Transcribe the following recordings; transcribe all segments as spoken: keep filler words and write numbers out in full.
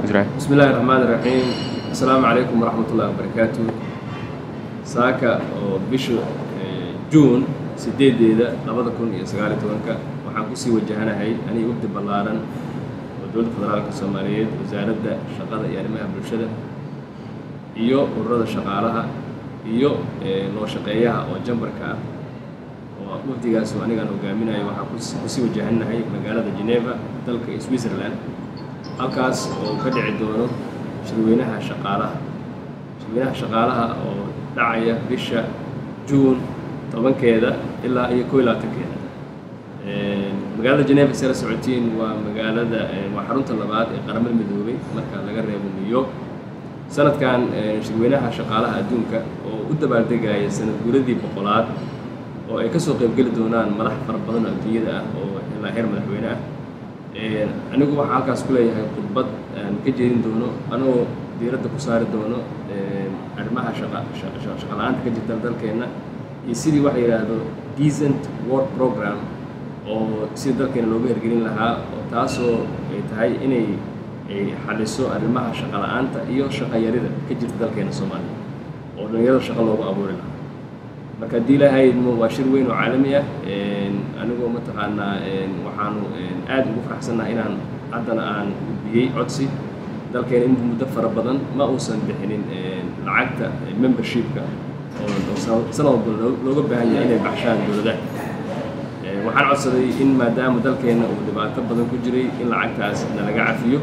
jiraa. Bismillaahi Raxmaani Raxiim. Assalaamu calaykum waraxmatullaahi wabarakaatuh. Saaka oo bisha Juun sideedeeda labada kun iyo sagaal iyo tobanka waxaan ku sii wajahanahay aniga waqti ballaaran oo dowladda federaalka Soomaaliyeed, wasaaradda shaqada iyo arrimaha bulshada iyo ururada shaqaalaha iyo loo shaqeeyaha oo jambarka ah oo waqtigaas oo aniga hogaaminayo waxaan ku sii wajahanahay magaalada Geneva dalka Switzerland, halkaas oo ka dhici doono shirweynaha shaqaalaha shirweynaha shaqaalaha oo dhacaya bisha Juun tobankeeda ilaa iyo kow iyo labaatankeeda. magaalada Geneva sida socotiin waa magaalada waa xarunta labaad ee qaramada midoobay marka laga reebo New York. sanadkan shirweynaha shaqaalaha adduunka oo u dabaaldegaya sanad guuradii boqolaad oo ay kasoo qayb geli doonaan madax fara badan oo adduunyada ah oo ilaa heer madaxweyne ah. anigu waxaan halkaas ku leeyahay khudbad aan ka jeedin doono anoo diiradda ku saari doono arrimaha shaqa la'aanta ka jirta dalkeena iyo sidii waxa yidhaahdo decent work program oo sida dalkeena looga hirgelin lahaa, oo taasoo ay tahay inay ay xaliso arrimaha shaqa la'aanta iyo shaqa yarida ka jirta dalkeena Soomaaliya oo dhalinyarada shaqo loogu abuuri lahaa. marka haddii ilaahay waa shir weyn oo caalami ah. anigoo mataqaanaa waxaanu aad ugu faraxsannahay inaan haddana aan gudbiyey codsi dalkeena in muddo fara badan ma uusan bixinin lacagta membershipka oo sanad walba looga baahan yahay inay baxshaan dowladaha. waxaan codsaday in maadaama dalkeena uu dhibaato badan ku jiray in lacagtaas nalaga cafiyo,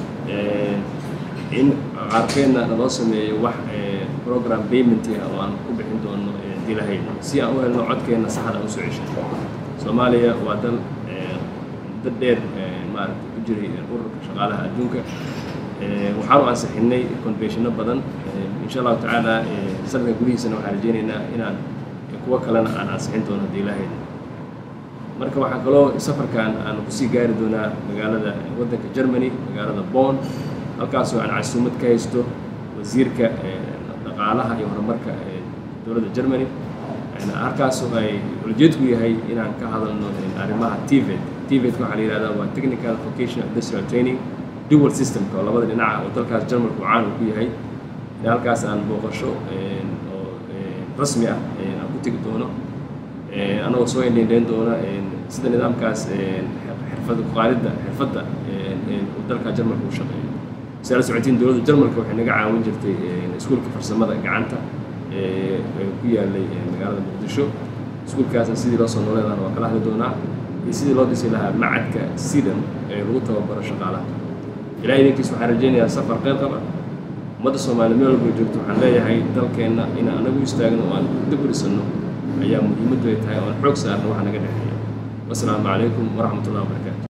in qaarkeedna naloo sameeyo wax program payment ah oo aan ku bixin doono dilahayna si aan u helno codkeena saxda u soo cesho. Soomaaliya waa dal dad dheer maaragtay ku jiray ururka shaqaalaha adduunka. waxaanu ansixinay conventionno badan. insha allahu tacaala sanadka gudihiisana waxaan rajeynaynaa inaan kuwo kalena aan ansixin doono dilahayna. marka waxaa kaloo safarkan aan kusii gaari doonaa magaalada waddanka Germany, magaalada Bonn, halkaasoo aan casuumad ka haysto wasiirka dhaqaalaha iyo horumarka dowladda Germany. halkaasoo ay ujeedku yahay inaan ka hadalno arrimaha T V E T. T V E T waxaa la yidhahdaa waa Technical Vocational Industrial Training dual systemka oo labada dhinaca oo dalkaas Jarmalku caan uu ku yahay. halkaas aan booqasho oo rasmi ah aan ku tegi doono anagoo soo indhayn doona sida nidaamkaas xirfadda ku qaaridda xirfadda uu dalka Jarmalku u shaqeeyo. sida la socotiin dowladda Jarmalka waxay naga caawin jirtay iskuulka farsamada gacanta ee ku yaalay magaalada Muqdisho. iskuulkaasna sidii loo soo nooleedana waa kala hadli doonaa iyo sidii loo dhisi lahaa macadka sidan ee lagu tababaro shaqaalaha. ilaahay idinkiis waxaan rajeynayaa safar qeyb qaba ummadda Soomaaliyeed meel walba joogto. waxaan leeyahay dalkeenna inaan anagu istaagno oo aan dib u dhisano ayaa muhiimaddu ay tahay oo aan xoog saarno waxa naga dhexeeya. wassalaamu calaykum waraxmatullaahi wabarakaatu.